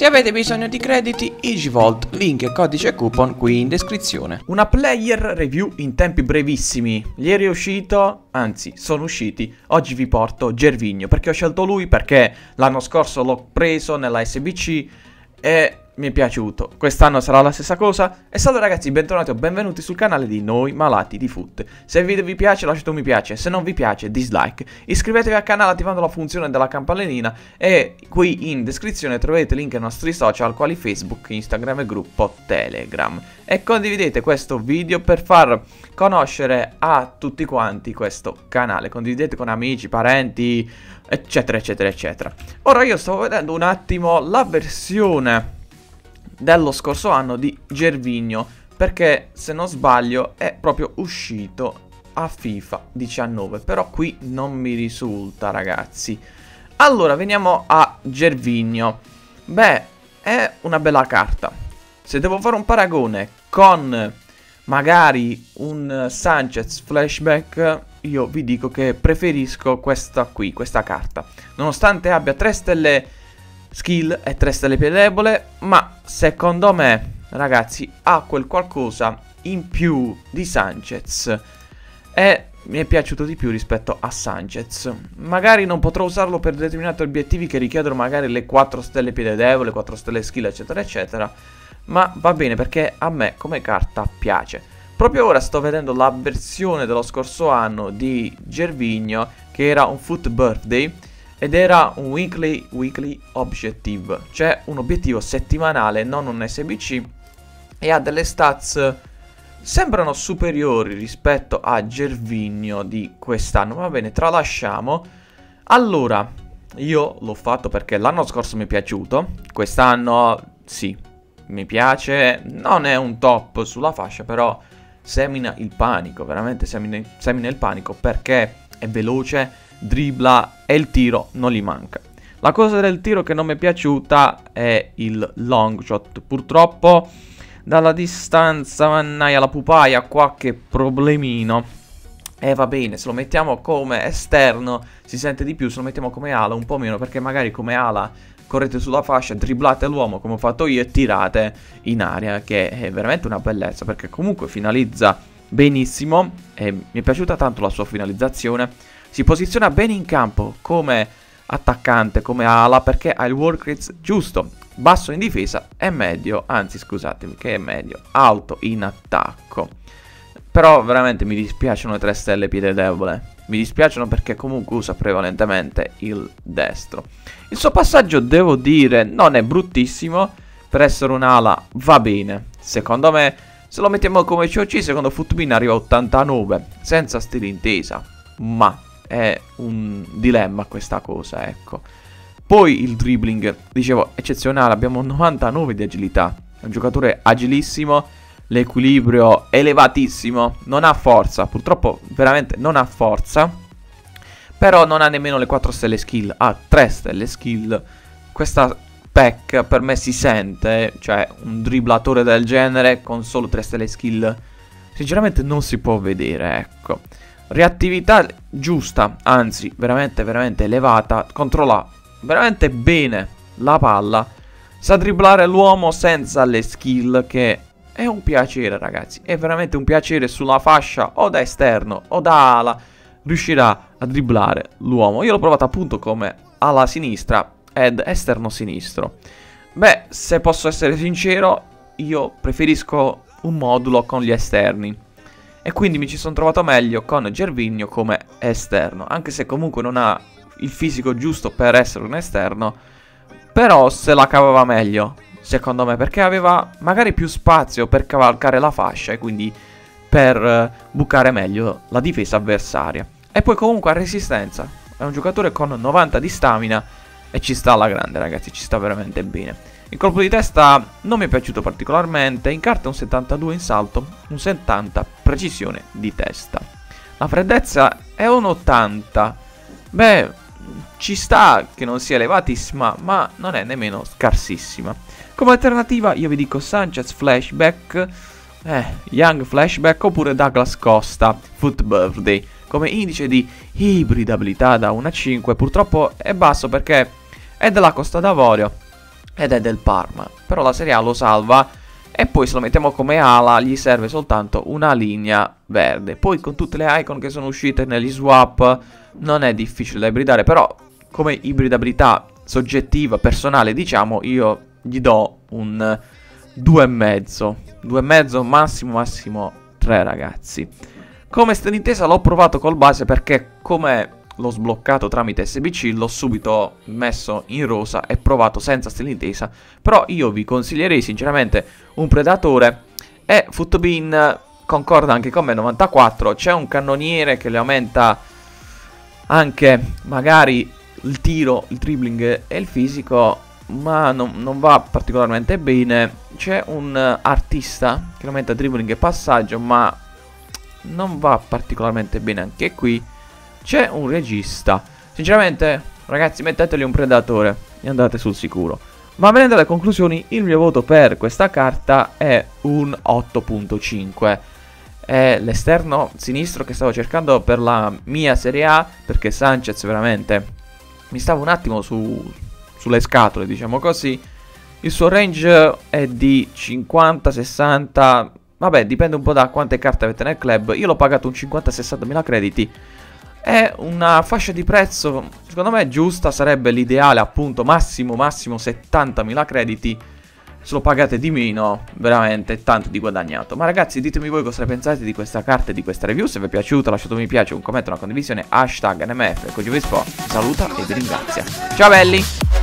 Se avete bisogno di crediti, Easyvolt, link e codice coupon qui in descrizione. Una player review in tempi brevissimi. Ieri è uscito, anzi sono usciti, oggi vi porto Gervinho. Perché ho scelto lui? Perché l'anno scorso l'ho preso nella SBC e mi è piaciuto. Quest'anno sarà la stessa cosa. E salve ragazzi, bentornati o benvenuti sul canale di Noi Malati di Foot. Se il video vi piace lasciate un mi piace, se non vi piace dislike. Iscrivetevi al canale attivando la funzione della campanellina e qui in descrizione troverete link ai nostri social quali Facebook, Instagram e gruppo Telegram. E condividete questo video per far conoscere a tutti quanti questo canale. Condividete con amici, parenti, eccetera eccetera eccetera. Ora io stavo vedendo un attimo la versione dello scorso anno di Gervinho, perché se non sbaglio è proprio uscito a FIFA 19, però qui non mi risulta ragazzi. Allora veniamo a Gervinho. Beh, è una bella carta. Se devo fare un paragone con magari un Sanchez flashback, io vi dico che preferisco questa qui, questa carta, nonostante abbia 3 stelle skill e 3 stelle piede debole, ma secondo me ragazzi ha quel qualcosa in più di Sanchez e mi è piaciuto di più rispetto a Sanchez. Magari non potrò usarlo per determinati obiettivi che richiedono magari le 4 stelle piede debole, 4 stelle skill eccetera eccetera, ma va bene perché a me come carta piace. Proprio ora sto vedendo la versione dello scorso anno di Gervinho, che era un Foot Birthday ed era un weekly objective, cioè un obiettivo settimanale, non un SBC, e ha delle stats sembrano superiori rispetto a Gervinho di quest'anno. Va bene, tralasciamo. Allora, io l'ho fatto perché l'anno scorso mi è piaciuto, quest'anno sì, mi piace, non è un top sulla fascia, però semina il panico, veramente semina il panico perché è veloce, dribbla e il tiro non gli manca. La cosa del tiro che non mi è piaciuta è il long shot. Purtroppo dalla distanza, mannaia la pupaia, ha qualche problemino. E va bene, se lo mettiamo come esterno si sente di più, se lo mettiamo come ala un po' meno, perché magari come ala correte sulla fascia, dribblate l'uomo come ho fatto io e tirate in aria, che è veramente una bellezza perché comunque finalizza benissimo e mi è piaciuta tanto la sua finalizzazione. Si posiziona bene in campo come attaccante, come ala, perché ha il work rate giusto, basso in difesa e medio, anzi scusatemi che è medio, alto in attacco. Però veramente mi dispiacciono le 3 stelle piede debole, mi dispiacciono perché comunque usa prevalentemente il destro. Il suo passaggio devo dire non è bruttissimo, per essere un'ala va bene, secondo me. Se lo mettiamo come COC secondo Footbin arriva a 89, senza stile intesa, ma è un dilemma questa cosa, ecco. Poi il dribbling, dicevo, eccezionale, abbiamo 99 di agilità, è un giocatore agilissimo, l'equilibrio elevatissimo, non ha forza, purtroppo veramente non ha forza, però non ha nemmeno le 4 stelle skill, ha 3 stelle skill. Questa pack per me si sente, cioè un dribblatore del genere con solo 3 stelle skill sinceramente non si può vedere, ecco. Reattività giusta, anzi veramente veramente elevata, controlla veramente bene la palla, sa dribblare l'uomo senza le skill, che è un piacere ragazzi, è veramente un piacere sulla fascia o da esterno o da ala, riuscirà a dribblare l'uomo. Io l'ho provato appunto come ala sinistra ed esterno sinistro. Beh, se posso essere sincero, io preferisco un modulo con gli esterni e quindi mi ci sono trovato meglio con Gervinho come esterno, anche se comunque non ha il fisico giusto per essere un esterno, però se la cavava meglio secondo me, perché aveva magari più spazio per cavalcare la fascia e quindi per bucare meglio la difesa avversaria. E poi comunque ha resistenza, è un giocatore con 90 di stamina e ci sta alla grande ragazzi, ci sta veramente bene. Il colpo di testa non mi è piaciuto particolarmente, in carta un 72 in salto, un 70 precisione di testa. La freddezza è un 80, beh ci sta che non sia elevatissima ma non è nemmeno scarsissima. Come alternativa io vi dico Sanchez flashback, Young flashback oppure Douglas Costa Foot Birthday. Come indice di ibridabilità da 1 a 5 purtroppo è basso perché è della Costa d'Avorio ed è del Parma. Però la Serie A lo salva e poi se lo mettiamo come ala gli serve soltanto una linea verde. Poi con tutte le icon che sono uscite negli swap non è difficile da ibridare, però come ibridabilità soggettiva, personale diciamo, io gli do un 2,5. 2,5 massimo 3 ragazzi. Come sta d'intesa l'ho provato col base perché come l'ho sbloccato tramite SBC l'ho subito messo in rosa e provato senza stile d'intesa. Però io vi consiglierei sinceramente un predatore e Footbin concorda anche con me 94. C'è un cannoniere che le aumenta anche magari il tiro, il dribbling e il fisico, ma non va particolarmente bene. C'è un artista che aumenta dribbling e passaggio, ma non va particolarmente bene anche qui. C'è un regista. Sinceramente ragazzi, metteteli un predatore e andate sul sicuro. Ma venendo alle conclusioni, il mio voto per questa carta è un 8,5. È l'esterno sinistro che stavo cercando per la mia Serie A, perché Sanchez veramente mi stavo un attimo sulle scatole, diciamo così. Il suo range è di 50-60, vabbè dipende un po' da quante carte avete nel club. Io l'ho pagato un 50-60 mila crediti. È una fascia di prezzo secondo me giusta, sarebbe l'ideale appunto massimo 70.000 crediti. Se lo pagate di meno veramente tanto di guadagnato. Ma ragazzi ditemi voi cosa ne pensate di questa carta e di questa review. Se vi è piaciuto lasciate un mi piace, un commento, una condivisione, hashtag NMF. Con Giovesport vi saluta e vi ringrazia. Ciao belli!